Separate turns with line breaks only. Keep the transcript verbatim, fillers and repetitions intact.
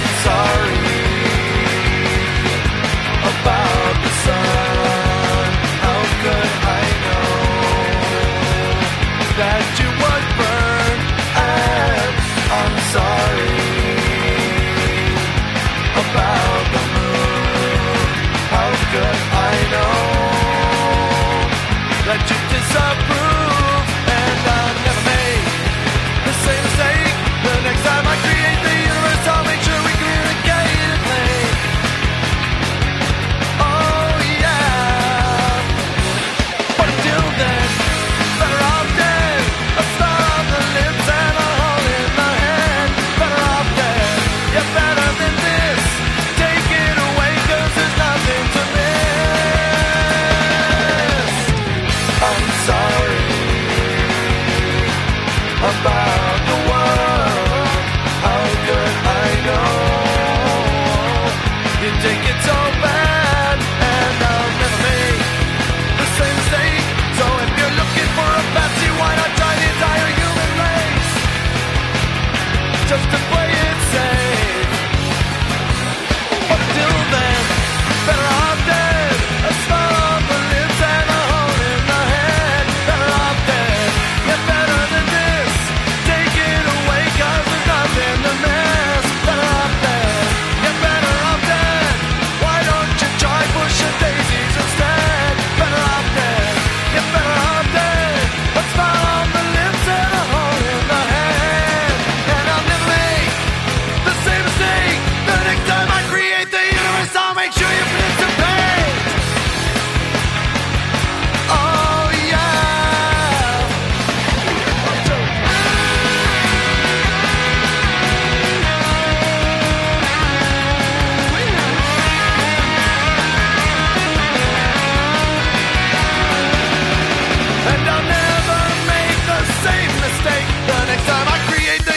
I'm sorry about the sun. How could I know that you would burn? And I'm sorry about the moon. How could I know that you disapprove? And I'll never make the same mistake. The next time I create the universe, I'll make sure we communicate and play. Oh yeah. But until then, better off dead. A star on the lips and a hole in the head. Better off dead. You're better than this. Take it away, 'cause there's nothing to miss. I'm sorry about the world. How could I know you take it so bad? And I'll never make the same mistake. So if you're looking for a fancy, why not try the entire human race? Just to play it safe. But until then, better off dead. A smile on the lips and a hole in the head. Better off dead. You're better than this. Take it away, 'cause there's nothing to miss. Better off dead. You're better off dead. Why don't you try pushing daisies instead? Better off dead. You're better off dead. A smile on the lips and a hole in the head. And I'll never make the same mistake. The next time I create the universe, I'll make sure you participate. Oh yeah. And I'll never make the same mistake. The next time I create the